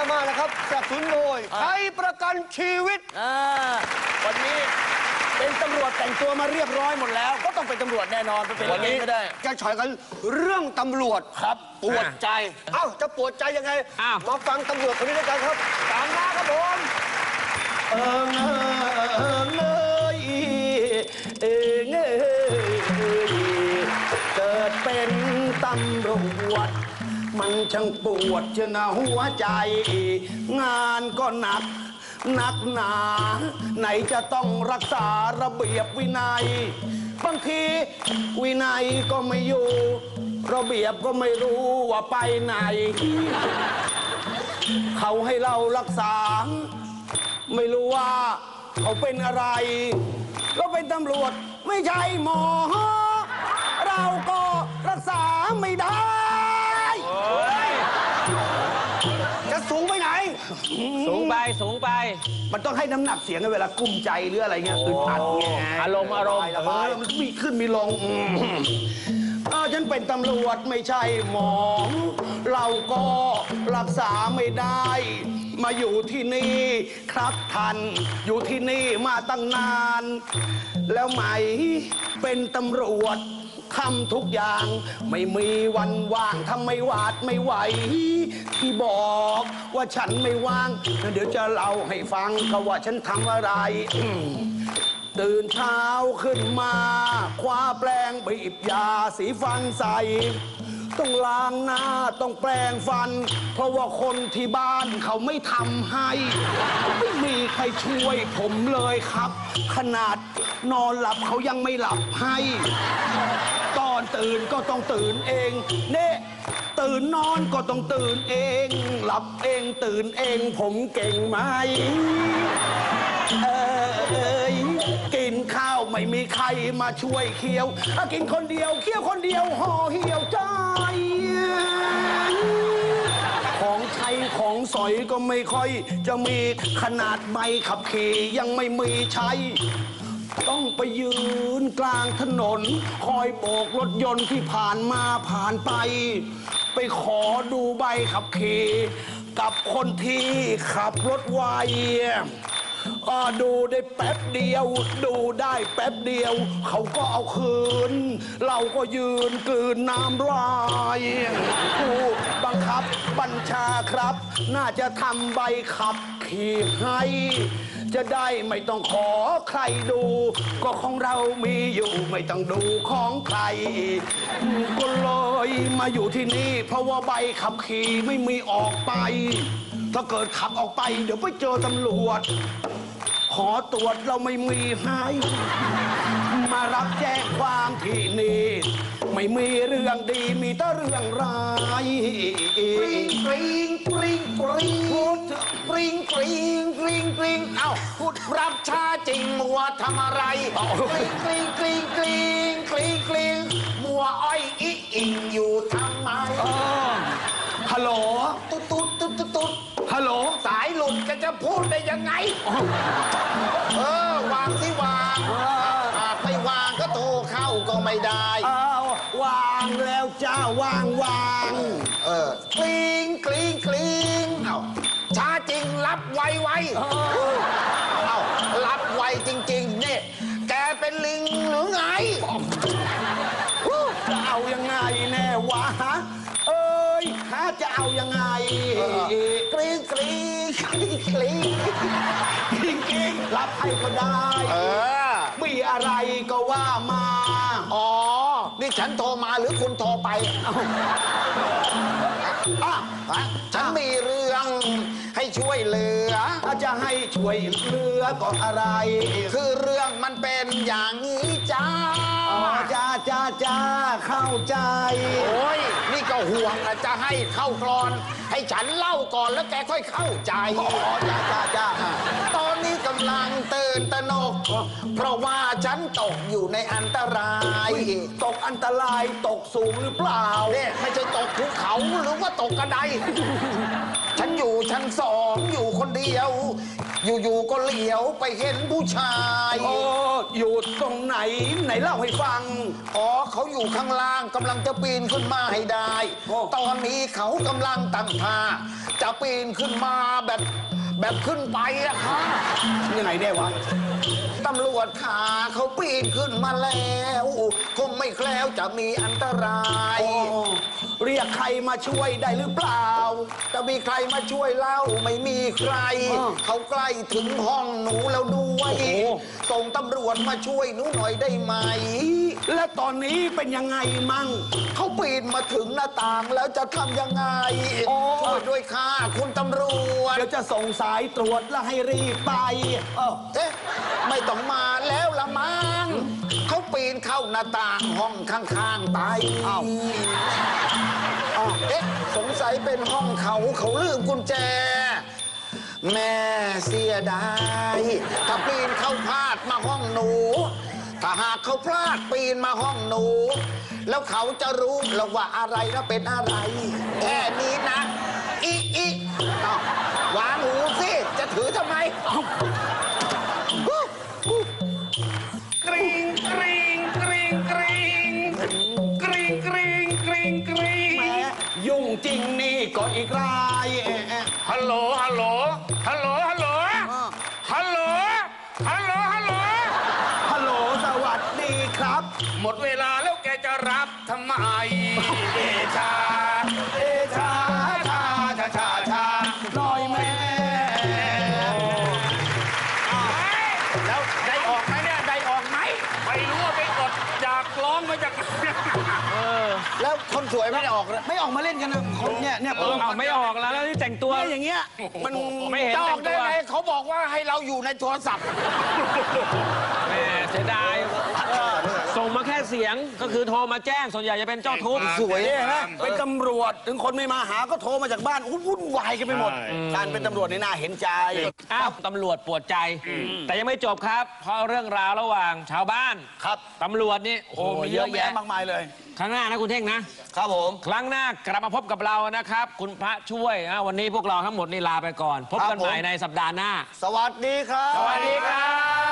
มาแล้วครับสนับสนุนโดยไทยประกันชีวิตวันนี้เป็นตำรวจแต่งตัวมาเรียบร้อยหมดแล้วก็ต้องเป็นตำรวจแน่นอนเป็นวันนี้ก็ได้จะฉอยกันเรื่องตำรวจครับปวดใจจะปวดใจยังไงมาฟังตำรวจคนนี้ด้วยกันครับตามมาครับผมเกิดเป็นตำรวจมันช่างปวดเจาหัวใจงานก็หนักหนาไหนจะต้องรักษาระเบียบวินัยบางทีวินัยก็ไม่อยู่ระเบียบก็ไม่รู้ว่าไปไหนเขาให้เรารักษาไม่รู้ว่าเขาเป็นอะไรเราเป็นตำรวจไม่ใช่หมอเราก็รักษาไม่ได้จะสูงไปไหนสูงไปมันต้องให้น้ำหนักเสียงเวลากุ้มใจหรืออะไรเงี้ยอึดอัดไงอารมณ์มันมีขึ้นมีลงฉันเป็นตำรวจไม่ใช่หมอเราก็รักษาไม่ได้มาอยู่ที่นี่ครับท่านอยู่ที่นี่มาตั้งนานแล้วไหมเป็นตำรวจทำทุกอย่างไม่มีวันว่างทำไม่หวาดไม่ไหวที่บอกว่าฉันไม่ว่างเดี๋ยวจะเล่าให้ฟังเขาว่าฉันทำอะไรตื่นเช้าขึ้นมาคว้าแปรงบีบยาสีฟันใส่ต้องล้างหน้าต้องแปรงฟันเพราะว่าคนที่บ้านเขาไม่ทำให้ไม่มีใครช่วยผมเลยครับขนาดนอนหลับเขายังไม่หลับให้ตอนตื่นก็ต้องตื่นเองเนี่ยตื่นนอนก็ต้องตื่นเองหลับเองตื่นเองผมเก่งไหมกินข้าวไม่มีใครมาช่วยเคี้ยวกินคนเดียวเคี้ยวคนเดียวห่อเหี่ยวใจของใช้ของสอยก็ไม่ค่อยจะมีขนาดใบขับขี่ยังไม่มีใช้ต้องไปยืนกลางถนนคอยโบกรถยนต์ที่ผ่านมาผ่านไปขอดูใบขับขี่กับคนที่ขับรถไวดูได้แป๊บเดียวดูได้แป๊บเดียวเขาก็เอาคืนเราก็ยืนกลืนน้ำลายผู้บังคับบัญชาครับน่าจะทำใบขับขี่ให้จะได้ไม่ต้องขอใครดูก็ของเรามีอยู่ไม่ต้องดูของใครก็เลยมาอยู่ที่นี่เพราะว่าใบขับขี่ไม่มีออกไปถ้าเกิดขับออกไปเดี๋ยวไปเจอตำรวจขอตรวจเราไม่มีให้มารับแจ้งความที่นี่ไม่มีเรื่องดีมีแต่เรื่องร้ายปริงปริงปริงพูดปริงปริงปริงปริงเอ้าพูดรับชาจริงมัวทำอะไรปริงปริงปริงปริงปริงปริงมัวอ้อยอิงอยู่ทำไมฮัลโหลตุ๊ดตุ๊ดตุ๊ดตุ๊ดฮัลโหลสายหลุดจะพูดได้ยังไงวางสิวางไม่วางก็โทรเข้าก็ไม่ได้วางแล้วจ้าวางกลิ้งกลิ้งกลิ้งช้าจริงรับไวรับไวจริงๆเนี่ยแกเป็นลิงหรือไงจะเอายังไงแน่วะจะเอายังไงกรี๊งกรี๊งกรี๊งกรี๊งกรี๊งกรี๊งรับให้ก็ได้มีอะไรก็ว่ามานี่ฉันโทรมาหรือคุณโทรไปฉันมีเรื่องให้ช่วยเหลือจะให้ช่วยเหลือก็อะไรคือเรื่องมันเป็นอย่างนี้จ้าจ้าเข้าใจโอ้ยนี่ก็ห่วงนะจะให้เข้ากรอนให้ฉันเล่าก่อนแล้วแกค่อยเข้าใจจ้าตอนนี้กำลังตื่นตระหนกเพราะว่าฉันตกอยู่ในอันตรายตกอันตรายตกสูงหรือเปล่าเนี่ยไม่ใช่ตกภูเขาหรือว่าตกกระไดฉันอยู่ชั้น2อยู่คนเดียวอยู่ๆก็เหลียวไปเห็นผู้ชายโอ้อยู่ตรงไหนไหนเล่าให้ฟังอ๋อเขาอยู่ข้างล่างกำลังจะปีนขึ้นมาให้ได้โอ้ตอนนี้เขากำลังตั้งท่าจะปีนขึ้นมาแบบขึ้นไปอะค่ะยังไงได้วะตำรวจขาเขาปีนขึ้นมาแล้วคงไม่แคล้วจะมีอันตรายโอ้เรียกใครมาช่วยได้หรือเปล่าจะมีใครมาช่วยเล่าไม่มีใคร เขาใกล้ถึงห้องหนูแล้วด้วยโอ้โหส่งตำรวจมาช่วยหนูหน่อยได้ไหมและตอนนี้เป็นยังไงมั่งเขาปีนมาถึงหน้าต่างแล้วจะทำยังไงโอ้ช่วยด้วยค่ะคุณตำรวจเดี๋ยวจะส่งสายตรวจแล้วให้รีบไปเออเอ๊ะไม่ต้องมาแล้วละมั้งเขาปีนเข้าหน้าต่างห้องข้างๆไปอ้าวเอ๊ะสงสัยเป็นห้องเขาลืมกุญแจ แม่เสียดายถ้าปีนเข้าพลาดมาห้องหนู ถ้าหากเขาพลาดปีนมาห้องหนู แล้วเขาจะรู้แล้วว่าอะไรแล้วเป็นอะไร แค่นี้นะอีอ้าววางหูสิจะถือทำไมกริงกริงกริงกริงกริงกริงกริงกริงแหมยุ่งจริงนี่ก็อีกรายฮัลโหลฮัลโหลฮัลโหลฮัลโหลฮัลโหลฮัลโหลฮัลโหลฮัลโหลสวัสดีครับหมดเวลาแล้วแกจะรับทำไมเอชาเอชาชาชาชาชาหน่อยแม่แล้วได้ออกไหมเนี่ยได้ออกไหมไม่รู้ว่าไปกดอยากร้องมาจากแล้วคนสวยไม่ได้ออกไม่ออกมาเล่นกันนะคนเนี่ยเอาไม่ออกแล้วที่แต่งตัวเนี่ยอย่างเงี้ยมันไม่เห็นจะอแต่อกงได้ตัวไงเขาบอกว่าให้เราอยู่ในโทรศัพท์แหมเสียดายส่งมาแค่เสียงก็คือโทรมาแจ้งส่วนใหญ่จะเป็นเจ้าทุกข์สวยเนี่ยนะเป็นตำรวจถึงคนไม่มาหาก็โทรมาจากบ้านวุ่นวายกันไปหมด การเป็นตำรวจนี่น่าเห็นใจอ้าวตำรวจปวดใจ แต่ยังไม่จบครับ เพราะเรื่องราวระหว่างชาวบ้านครับตำรวจนี่โอ้โหมีเยอะแยะมากมายเลยครั้งหน้านะคุณเท่งนะครับผมครั้งหน้ากลับมาพบกับเรานะครับ คุณพระช่วยวันนี้พวกเราทั้งหมดนี่ลาไปก่อน พบกันใหม่ในสัปดาห์หน้าสวัสดีครับสวัสดีครับ